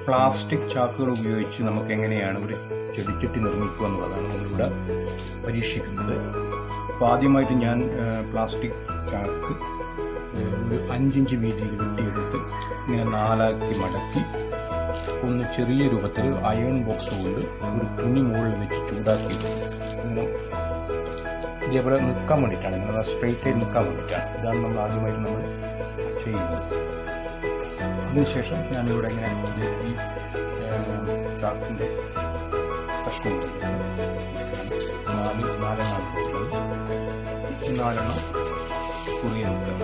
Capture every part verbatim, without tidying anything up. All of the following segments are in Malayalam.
പ്ലാസ്റ്റിക് ചാക്കുകൾ ഉപയോഗിച്ച് നമുക്ക് എങ്ങനെയാണ് ഒരു ചെടിച്ചട്ടി നിർമ്മിക്കുക എന്നുള്ളതാണ് നമ്മളിവിടെ പരീക്ഷിക്കുന്നത്. അപ്പോൾ ആദ്യമായിട്ട് ഞാൻ പ്ലാസ്റ്റിക് ചാക്ക് ഒരു അഞ്ചിഞ്ച് വീതിയിൽ വെട്ടിയെടുത്ത് ഇങ്ങനെ നാലാക്കി മടക്കി ഒന്ന് ചെറിയ രൂപത്തിൽ അയൺ ബോക്സ് കൊണ്ട് ഒരു തുണി മുകളിൽ വെച്ച് ചൂടാക്കി ഇങ്ങനെ ഇതേപോലെ നിൽക്കാൻ വേണ്ടിയിട്ടാണ്, ഇങ്ങനെ സ്ട്രെയിറ്റ് ആയി നിൽക്കാൻ വേണ്ടിയിട്ടാണ്. ഇതാണ് നമ്മൾ ആദ്യമായിട്ട് നമ്മൾ ചെയ്യുന്നത്. അതിനുശേഷം ഞാനിവിടെ ഇങ്ങനെ ഈ ചാക്കിൻ്റെ കഷ്ണം നാല് നാലെണ്ണം ഈ നാലെണ്ണം കുറിയ നിൽക്കുക.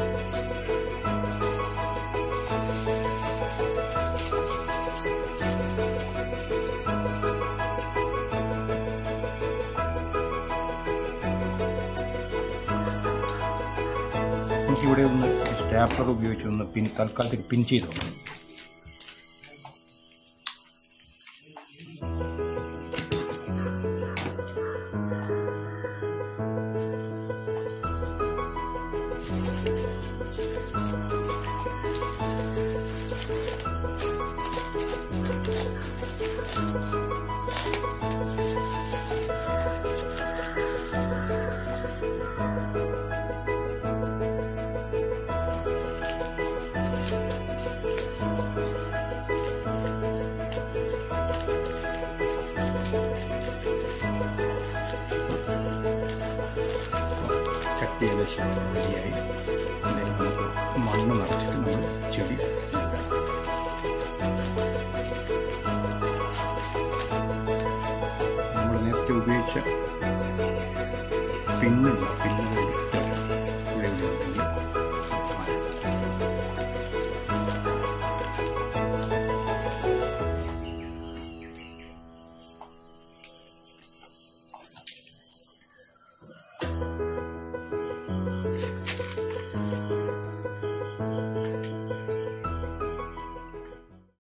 എനിക്കിവിടെ ഒന്ന് സ്റ്റാപ്ലർ ഉപയോഗിച്ച് ഒന്ന് പിൻ തൽക്കാലത്തിൽ പിൻ ചെയ്തു. ചട്ടി ഏകദേശം റെഡിയായി. അതിന് നമുക്ക് മണ്ണ് നിറച്ചിട്ട് നമ്മൾ ചെടി നമ്മൾ നേരത്തെ ഉപയോഗിച്ച പിന്നില്ല പിന്ന്